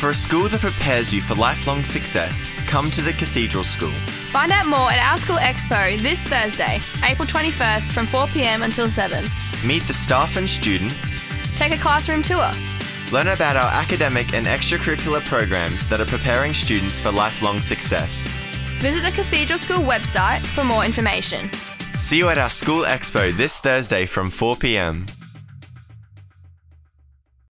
For a school that prepares you for lifelong success, come to the Cathedral School. Find out more at our School Expo this Thursday, April 21st from 4 p.m. until 7. Meet the staff and students. Take a classroom tour. Learn about our academic and extracurricular programs that are preparing students for lifelong success. Visit the Cathedral School website for more information. See you at our School Expo this Thursday from 4 p.m.